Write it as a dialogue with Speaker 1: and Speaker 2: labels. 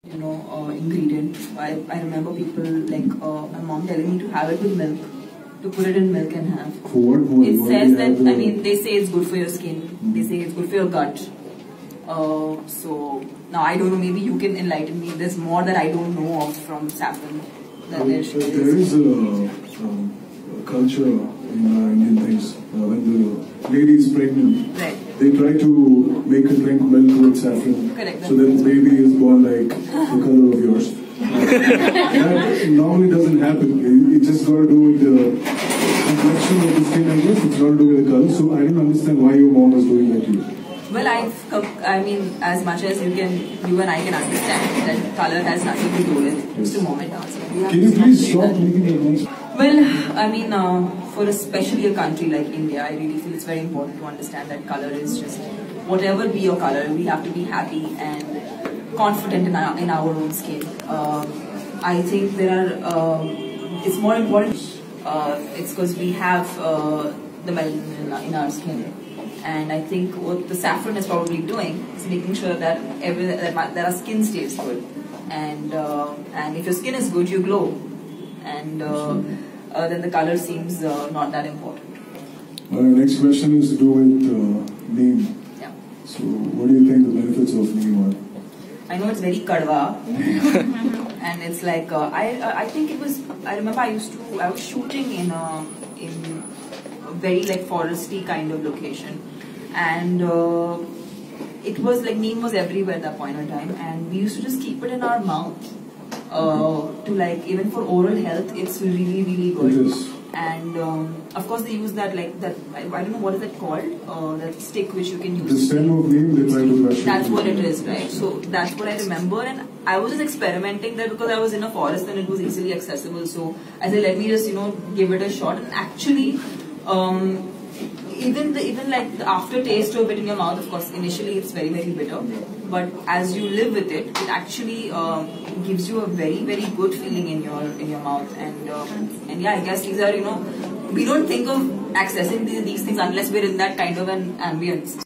Speaker 1: Ingredient. I remember people like my mom telling me to have it with milk, to put it in milk and have.
Speaker 2: For what?
Speaker 1: It says that, they say it's good for your skin. They say it's good for your gut. So now I don't know, maybe you can enlighten me. There's more that I don't know of from saffron.
Speaker 2: There is a culture in Indian things. When the lady is pregnant,
Speaker 1: right,
Speaker 2: they try to make her drink milk with saffron.
Speaker 1: Correct.
Speaker 2: So that the baby is born like the color of yours. That normally doesn't happen. It just got to do with the complexion of the skin, I guess. It's got to do with the color. So I don't understand why your mom was doing that to you.
Speaker 1: Well, as much as you and I can understand that color has nothing to do with just a moment.
Speaker 2: Can you please stop making the noise?
Speaker 1: Well, for especially a country like India, I really feel it's very important to understand that color is just, whatever be your color, we have to be happy and confident in our own skin. I think it's more important, it's because we have the melanin in our skin. And I think what the saffron is probably doing is making sure that our skin stays good. And if your skin is good, you glow. And then the color seems not that important.
Speaker 2: Next question is to do with neem.
Speaker 1: Yeah.
Speaker 2: So what do you think the benefits of neem are?
Speaker 1: I know it's very kadwa. And it's like, I think it was, I remember I was shooting in a very like foresty kind of location. And it was like neem was everywhere at that point in time, and we used to just keep it in our mouth to like, even for oral health, it's really, really good.
Speaker 2: It is.
Speaker 1: And of course they use that like that, I don't know what is that called, that stick which you can use.
Speaker 2: The stem of neem, they try to brush it.
Speaker 1: That's what it is, right? So that's what I remember, and I was just experimenting there because I was in a forest and it was easily accessible. So I said, let me just give it a shot. And actually, even like the aftertaste of it in your mouth, of course, initially it's very, very bitter, but as you live with it, it actually gives you a very, very good feeling in your mouth. And yeah, I guess these are we don't think of accessing these things unless we're in that kind of an ambience.